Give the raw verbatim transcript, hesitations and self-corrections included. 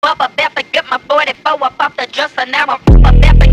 up, about to get my forty-four up off the dresser. Now I'm up, about to